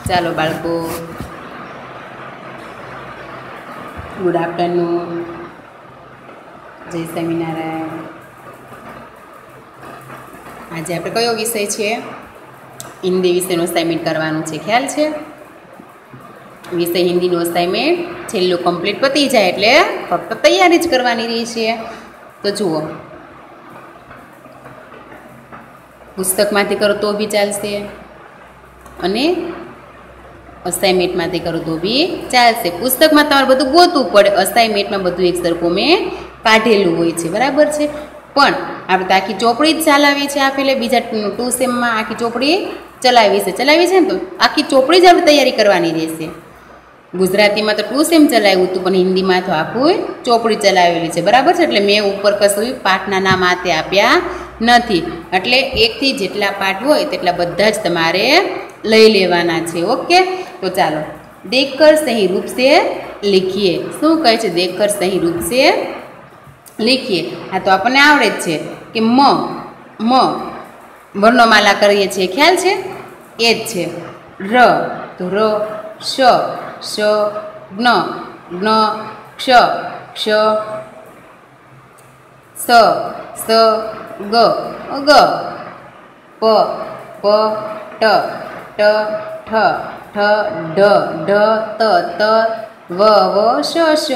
ચાલો બાળકો, good afternoon, જય સ્વામિનારાયણ. આજે આપણે કયો વિષય છે? હિન્દી વિષયનો અસાઇનમેન્ટ કરવાનું છે. ખ્યાલ છે? વિષય હિન્દીનું અસાઇનમેન્ટ છેલ્લું કમ્પ્લીટ પતી જાય એટલે ફક્ત તૈયારી જ કરવાની રહી છે. તો જુઓ, પુસ્તકમાંથી કરો તો બી ચાલશે અને અસાઇનમેન્ટમાંથી કરો તો બી ચાલશે. પુસ્તકમાં તમારે બધું ગોતવું પડે, અસાઇનમેન્ટમાં બધું એક સરખું મેં કાઢેલું હોય છે. બરાબર છે? પણ આપણે તો આખી ચોપડી જ ચલાવી છે. આપેલે બીજા 2 સેમમાં આખી ચોપડી ચલાવી છે ને, તો આખી ચોપડી જ આપણે તૈયારી કરવાની રહેશે. ગુજરાતીમાં તો 2 સેમ ચલાવ્યું હતું, પણ હિન્દીમાં તો આખું ચોપડી ચલાવેલી છે. બરાબર છે? એટલે મેં ઉપર કશું પાઠના નામ આતે આપ્યા નથી. એટલે 1 થી જેટલા પાઠ હોય તેટલા બધા જ તમારે લઈ લેવાના છે. ઓકે? તો ચાલો, દેખકર સહી રૂપ સે લીખીએ. શું કહે છે? દેખકર સહી રૂપ સે લીખીએ. હા, તો આપણને આવડે જ છે કે મ વર્ણમાલા કરીએ છીએ. ખ્યાલ છે? એ જ છે. ર તો ર, શ જ્ઞ ક્ષ સ ગ પ ટ ઠ ઢ ત વ શ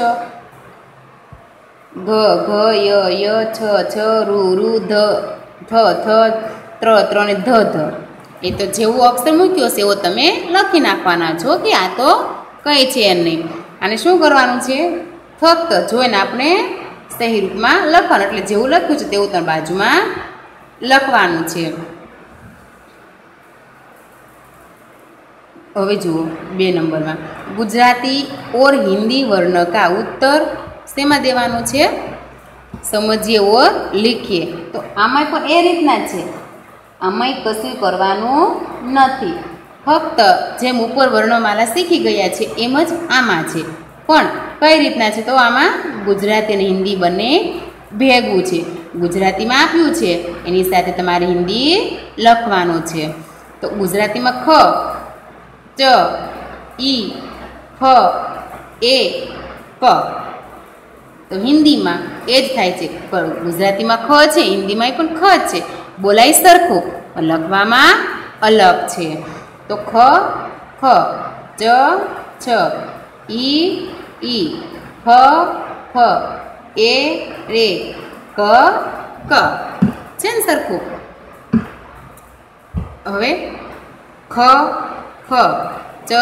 ઘ ય છ રૂ ધ થ ને ધ. એ તો જેવું અક્ષર મૂક્યો છે એવો તમે લખી નાખવાના છો કે આ તો કંઈ છે નહીં. અને શું કરવાનું છે? ફક્ત જોઈને આપણે સહી રૂપમાં લખવાનું. એટલે જેવું લખ્યું છે તેવું તમે બાજુમાં લખવાનું છે. હવે જુઓ 2 નંબરમાં, ગુજરાતી ઓર હિન્દી વર્ણ કા ઉત્તર શેમાં દેવાનું છે? સમજીએ ઓર લીખીએ. તો આમાંય પણ એ રીતના જ છે. આમાંય કશું કરવાનું નથી. ફક્ત જેમ ઉપર વર્ણમાલા શીખી ગયા છે એમ જ આમાં છે. પણ કઈ રીતના છે? તો આમાં ગુજરાતી અને હિન્દી બંને ભેગું છે. ગુજરાતીમાં આપ્યું છે, એની સાથે તમારે હિન્દી લખવાનું છે. તો ગુજરાતીમાં ખ, ચ, ઈ, ફ, એ, ક. તો હિન્દીમાં એ જ થાય છે. પણ ગુજરાતીમાં ખ છે, હિન્દીમાં પણ ખ છે. બોલાય સરખું, પણ લખવામાં અલગ છે. તો ખ, ચ, છ, ઈ, ફ, એ, રે, ક છે ને સરખું. હવે ખ, ચ,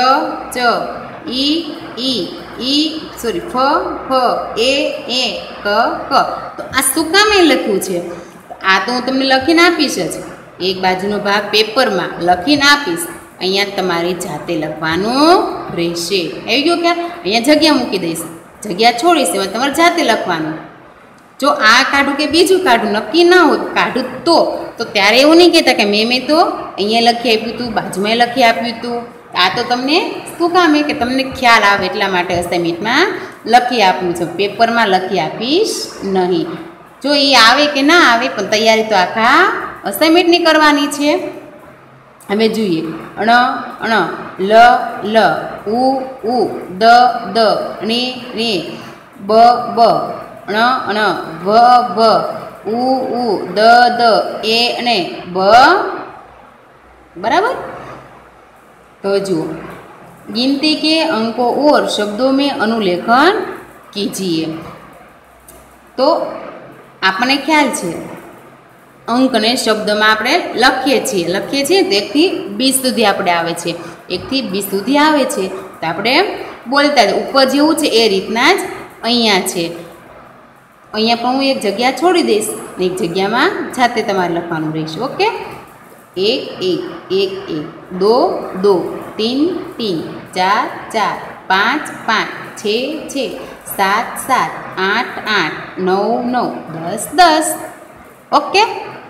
ફ, એ, ક. તો આ શું કામ એ લખ્યું છે? આ તો હું તમને લખીને આપીશ જ. એક બાજુનો ભાગ પેપરમાં લખીને આપીશ. અહીંયા તમારી જાતે લખવાનું રહેશે. આવી ગયું કે? અહીંયા જગ્યા મૂકી દઈશ, જગ્યા છોડીશ, એમાં તમારે જાતે લખવાનું. જો આ કાઢું કે બીજું કાઢું નક્કી ના હોય, કાઢું તો ત્યારે એવું નહીં કહેતા કે મેં તો અહીંયા લખી આપ્યું હતું, બાજુમાં લખી આપ્યું હતું. આ તો તમને શું કામ કે તમને ખ્યાલ આવે એટલા માટે અસાઇનમેન્ટમાં લખી આપ્યું છે. પેપરમાં લખી આપીશ નહીં. જો એ આવે કે ના આવે, પણ તૈયારી તો આખા અસાઇનમેન્ટની કરવાની છે. હવે જોઈએ, અણ, લ, ઉ, દ, ણે, બ, અણ, ભ, ઉ, દ, એ, બ. बराबर? तो जुओ, गिनती के अंकों और शब्दों में अनुलेखन कीजिए. तो आपने ख्याल है अंक ने शब्द में आपणे लखीए छीए तो 1 થી 20 सुधी आपणे आवे छे. 1 થી 20 सुधी आवे छे तो आपणे बोलता ऊपर जेवुं छे ए रीतना ज अहींया छे. अहींया पण हूँ एक जग्या छोड़ी दईश ने एक जग्या में जाते तमारे लखवानुं रहेशे. ओके? 1 2 2 3 3 4 4 5 5 6 7 7 8 8 9 9 10 10. ओके?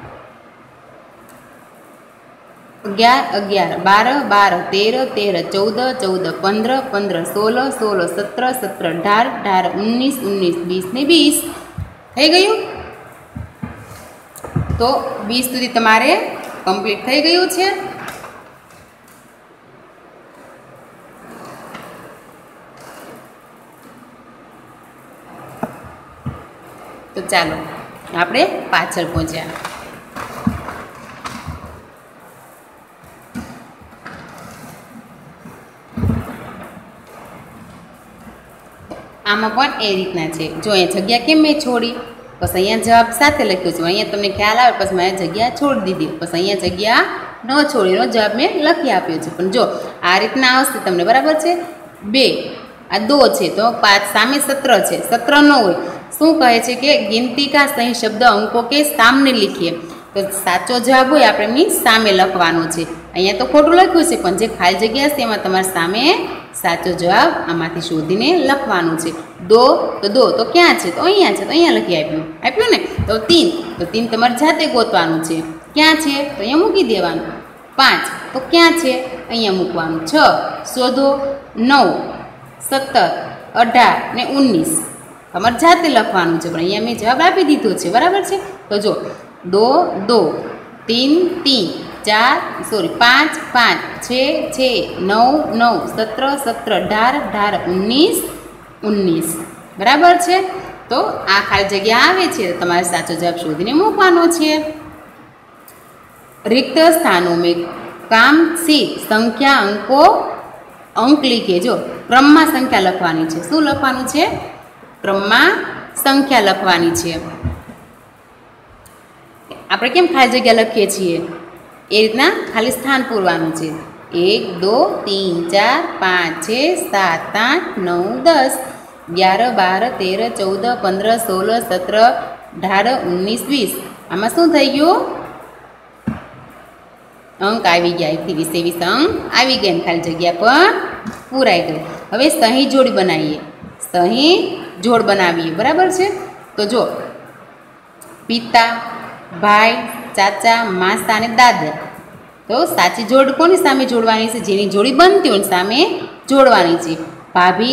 11 12 12 13 13 14 14 15 15 16 16 17 17 18 18 19 19 20 ने 20 થઈ ગયું. તો 20 સુધી તમારે કમ્પ્લીટ થઈ ગયું છે. ચાલો આપણે પાછળ પહોંચ્યા. આમાં પણ એ રીતના છે. જો અહીંયા જગ્યા કેમ મેં છોડી, બસ અહીંયા જવાબ સાથે લખ્યો છે. અહીંયા તમને ખ્યાલ આવે પછી મેં જગ્યા છોડી દીધી, પછી અહીંયા જગ્યા ન છોડીનો જવાબ મેં લખી આપ્યો છે. પણ જો આ રીતના આવશે તમને, બરાબર છે. 2 આ 2 છે તો 5 સામે 17 છે. 17 ન હોય, શું કહે છે કે गिनती का सही शब्द अंकों के सामने लिखिए. તો સાચો જવાબ હોય આપણે એમની સામે લખવાનો છે. અહીંયા તો ખોટું લખ્યું છે, પણ જે ખાલી જગ્યા છે એમાં તમારે સામે સાચો જવાબ આમાંથી શોધીને લખવાનું છે. દો તો ક્યાં છે, તો અહીંયા છે, તો અહીંયા લખી આપ્યું ને. તો 3 તમારે જાતે ગોતવાનું છે. ક્યાં છે, તો અહીંયા મૂકી દેવાનું. 5 તો ક્યાં છે, અહીંયા મૂકવાનું. 6 શોધો. 9 17 18 ને 19 તમારે જાતે લખવાનું છે, પણ અહીંયા મેં જવાબ આપી દીધો છે, બરાબર છે. તો જો 2 3 4 સોરી 5 6 9 17 18 19 બરાબર છે. તો આ ખાલી જગ્યા આવે છે, તમારે સાચો જવાબ શોધીને મૂકવાનો છે. रिक्त स्थानों में काम से संख्या अंक लिखे. जो क्रम में संख्या लखवानी है. शू लखवानुं छे, क्रम में संख्या लखवानी है. આપણે કેમ ખાલી જગ્યા લખીએ છીએ એ રીતના ખાલી સ્થાન પૂરવાનું છે. 1 2 3 4 5 6 7 8 9 10 11 12 13 14 15 16 17 18 19 20 આમાં શું થઈ ગયું, અંક આવી ગયા. 21 23 અંક આવી ગયા, ખાલી જગ્યા પણ પૂરાઈ ગઈ. હવે સહી જોડ બનાવીએ. સહી જોડ બનાવીએ, બરાબર છે. તો જો પિતા, ભાઈ, ચાચા, માસા અને દાદા. તો સાચી જોડ કોની સામે જોડવાની છે, જેની જોડી બનતી હોય સામે જોડવાની છે. ભાભી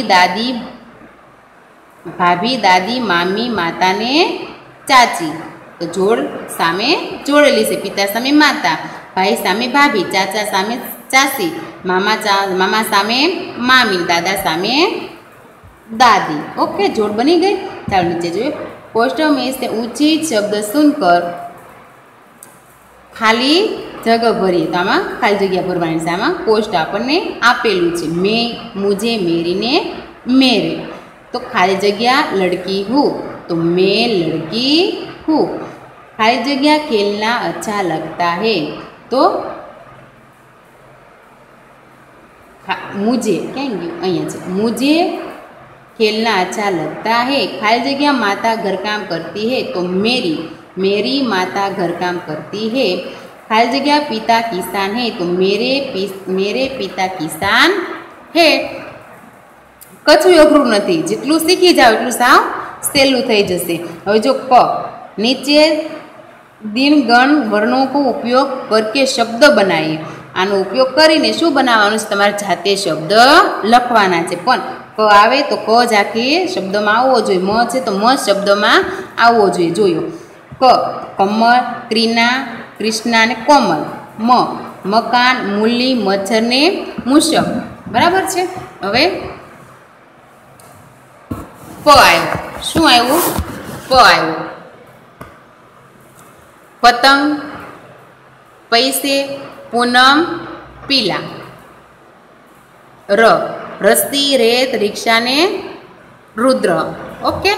દાદી, મામી, માતા ને ચાચી. તો જોડ સામે જોડેલી છે. પિતા સામે માતા, ભાઈ સામે ભાભી, ચાચા સામે ચાચી, મામા સામે મામી, દાદા સામે दादी. ओके, जोड़ बनी गई. चलो नीचे जो पोस्ट में से ऊंची शब्द सुनकर खाली जगह भरी. तो आमा खाली जगह भरवानी है. आमा पोस्ट आपने आपेलू है. मैं, मुझे, मेरी ने मेरे. तो खाली जगह लड़की हूँ, तो मैं लड़की हूँ. खाली जगह खेलना अच्छा लगता है, तो मुझे क्या मुझे खेलना अच्छा लगता है. खाली जगह माता घर काम करती है, तो मेरी माता घर काम करती है. खाली जगह पिता किसान है, तो मेरे पिता किसान है. कछु अघरू नहीं, जितलू सीखी जाओ एटलू साव सहेलू थई जशे. हवे जो क नीचे दिन गण वर्णों को उपयोग करके शब्द बनाइए. आनो उपयोग करीने शुं बनाववानुं छे, तमारे जाते शब्द लखवाना छे. पण क आवे तो क ज आखी शब्द में आवવો જોઈએ. म छे तो म शब्द में आवવો જોઈએ. जोयो क कमर, त्रिना, कृष्णा ने कोमल. म मकान, मूली, मच्छर ने मूषक. बराबर छे. हवे प आव्यो. शुं आव्युं? प आव्यो. पतंग, पैसे, पूनम, पीला. र रस्ती, रेत, रिक्शा ने रुद्र. ओके.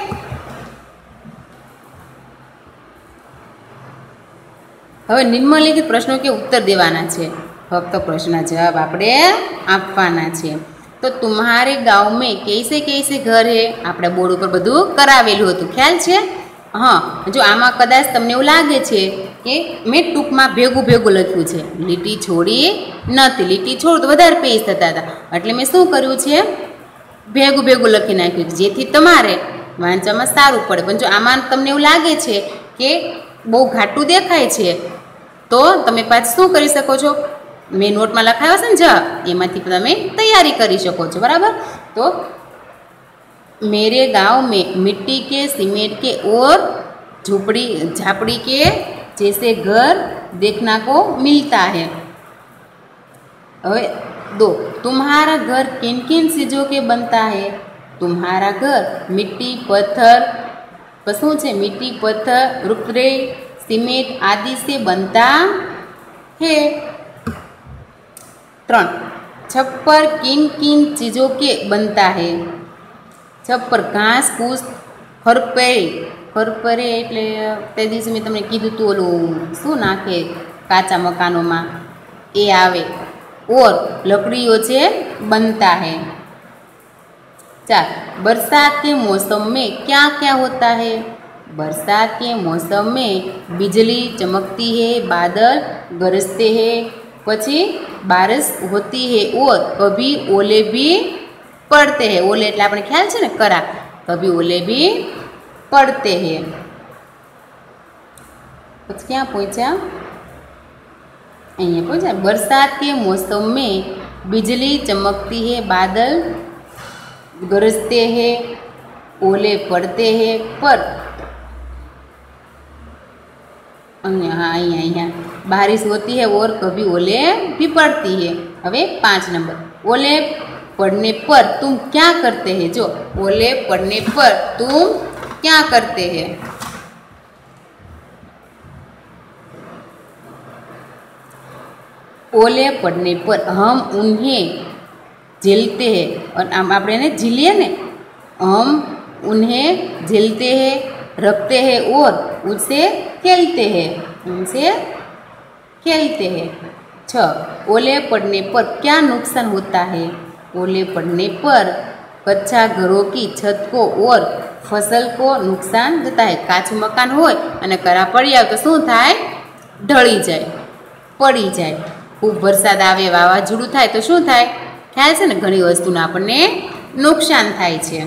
હવે નિમ્નલિખિત પ્રશ્નો કે ઉત્તર દેવાના છે. ફક્ત પ્રશ્નના જવાબ આપણે આપવાના છે. તો तुम्हारे गांव में कैसे कैसे घर है, આપણે બોર્ડ ઉપર બધું કરાવેલું હતું, ખ્યાલ છે? હા, જો આમાં કદાચ તમને એવું લાગે છે કે મેં ટૂંકમાં ભેગું ભેગું લખ્યું છે, લીટી છોડી નથી. લીટી છોડ તો વધારે પેજ થતા હતા, એટલે મેં શું કર્યું છે, ભેગું ભેગું લખી નાખ્યું, જેથી તમારે વાંચવામાં સારું પડે. પણ જો આમાં તમને એવું લાગે છે કે બહુ ઘાટું દેખાય છે, તો તમે પાછું શું કરી શકો છો, મેં નોટમાં લખાવ્યો છે ને જવાબ, એમાંથી તમે તૈયારી કરી શકો છો. બરાબર. તો मेरे गांव में मिट्टी के, सीमेंट के और झापड़ी के जैसे घर देखना को मिलता है. दो तुम्हारा घर किन किन चीज़ों के बनता है? तुम्हारा घर मिट्टी, पत्थर, तो शू है मिट्टी पत्थर रुपरेल सीमेंट आदि से बनता है। 3 छप्पर किन किन चीज़ों के बनता है। छप्पर घास फूस खरपरे खरपरे एटले ते दिवसे मैं तमने कीधुं तो ओलू शू नाखे काचा मकानों में ए आवे और लकड़ियों से बनता है। 4 बरसात के मौसम में क्या क्या होता है। बरसात के मौसम में बिजली चमकती है बादल गरजते हैं पछी बारिश होती है और कभी ओले भी पड़ते हैं। ओले એટલે આપણે ખ્યાલ છે ને કરા कभी ओले भी पड़ते हैं। પછી ક્યાં પહોંચ્યા અહીંયા પહોંચ્યા बरसात के मौसम में बिजली चमकती है बादल गरजते हैं ओले पड़ते हैं पर અહીંયા बारिश होती है और कभी ओले भी पड़ती है। હવે 5 नंबर ओले पड़ने पर तुम क्या करते हैं। जो ओले पड़ने पर तुम क्या करते हैं। ओले पड़ने पर हम उन्हें झेलते हैं और આપણે એને झेलिए ने हम उन्हें झेलते हैं रखते हैं और उनसे खेलते हैं उनसे खेलते हैं। 6 ओले पड़ने पर क्या नुकसान होता है। ओले पड़ने पर कच्चा घरों की छत को और फसल को नुकसान जता है। काचू मकान होय अने करा पड़ी आवे तो शुं थाय ढળી जाए पड़ी जाए। खूब वरसाद आवे वावाझोडું थाय तो शुं थाय ख्याल छे ने घणी वस्तुने आपणे नुकसान थाय छे।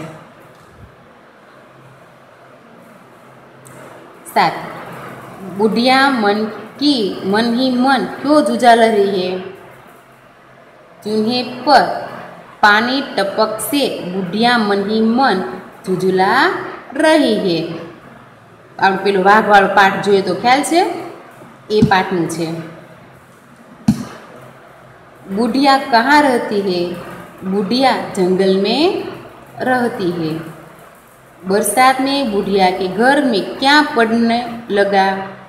7 बुढ़िया मन की मन ही मन क्यों जुझा रही है। चूल्हे पर पानी टपक से बुढ़िया मन ही मन झुझुला रही है। आप पेलो वाघ वाळो पाठ जोईए तो ख्याल छे ए पाठनुं छे। बुढ़िया कहाँ रहती है। बुढ़िया जंगल में रहती है। बरसात में बुढ़िया के घर में क्या पड़ने लगा।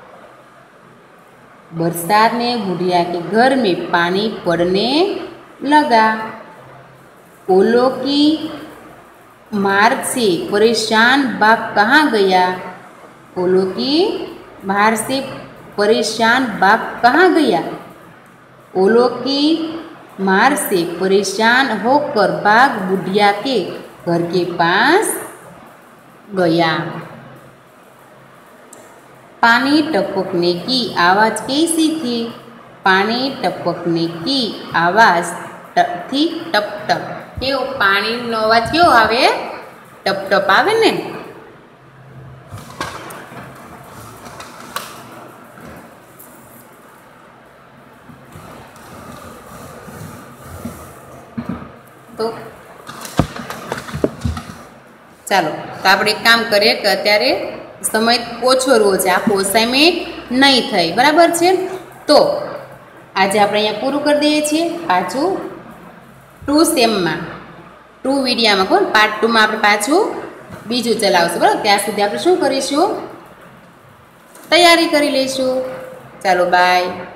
बरसात में बुढ़िया के घर में पानी पड़ने लगा। ओलों की मार से परेशान बाघ कहाँ गया। ओलों की मार से परेशान बाघ कहाँ गया। ओलों की मार से परेशान होकर बाघ बुढ़िया के घर के पास गया। पानी टपकने की आवाज़ कैसी थी। पानी टपकने की आवाज़ थी टप टप। केवो पाणीनो अवाज केवो आवे टप टप आवे ने। तो ચાલો તો આપણે એક કામ કરીએ કે અત્યારે સમય ઓછો રહ્યો છે આખો અસાઇનમેન્ટ નહીં થઈ બરાબર છે તો આજે આપણે અહીંયા પૂરું કરી દઈએ છીએ પાછું 2 સેમમાં 2 વિડીયામાં કોણ પાર્ટ 2 માં આપણે પાછું બીજું ચલાવશું બરાબર ત્યાં સુધી આપણે શું કરીશું તૈયારી કરી લઈશું ચાલો બાય